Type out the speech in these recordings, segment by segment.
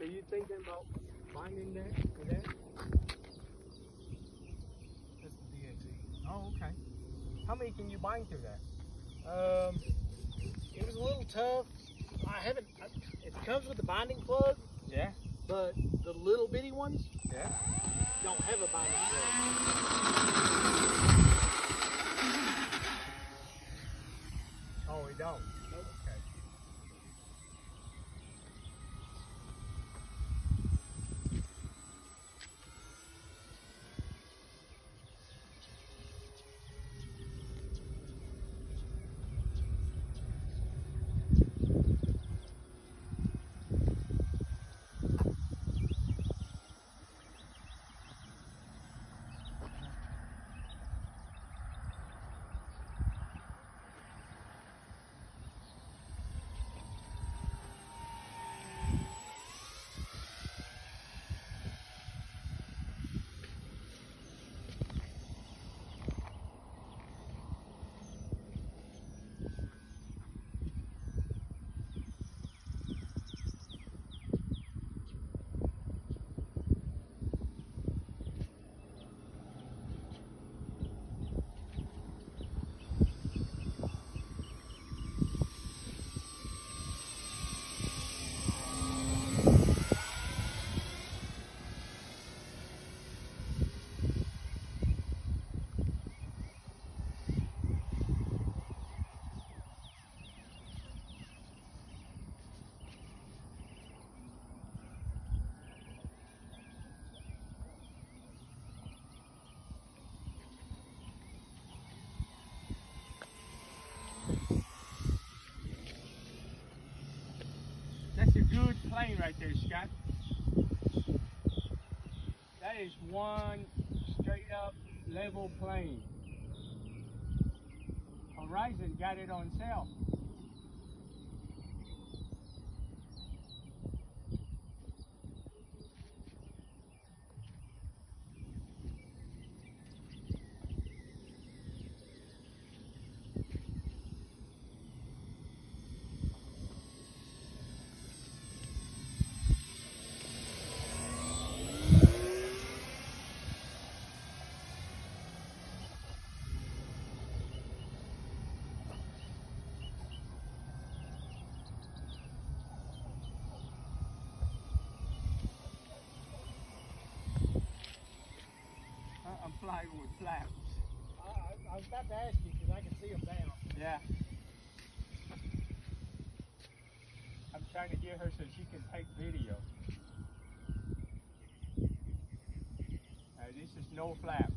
you thinking about binding that to that? That's the DNT. Oh, okay. How many can you bind through that? It was a little tough. It comes with the binding plug, Yeah. but the little bitty ones Yeah. don't have a binding plug. Oh, we don't. Nope. Okay. That's a good plane right there, Scott. That is one straight up level plane. Horizon got it on sale. I'm flying with flaps. I was about to ask you because I can see them down. Yeah. I'm trying to get her so she can take video. This is no flap.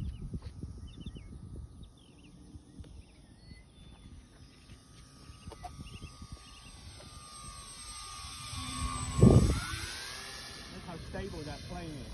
Look how stable that plane is.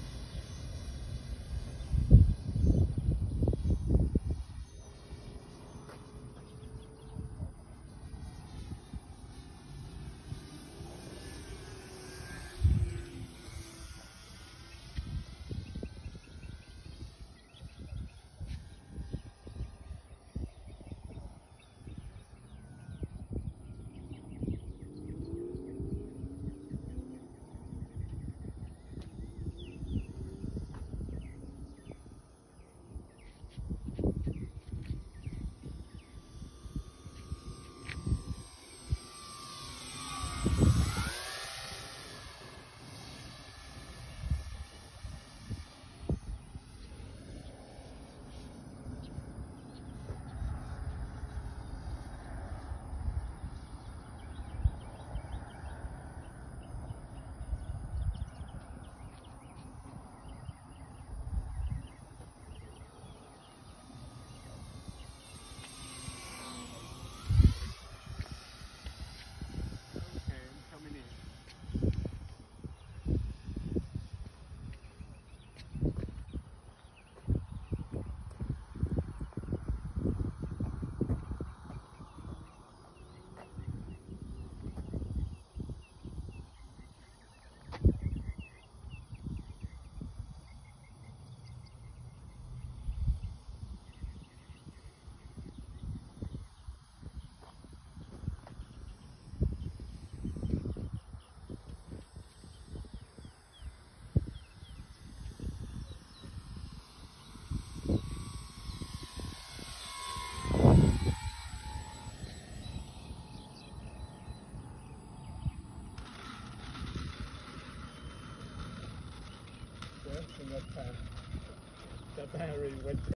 that time. That time I already went.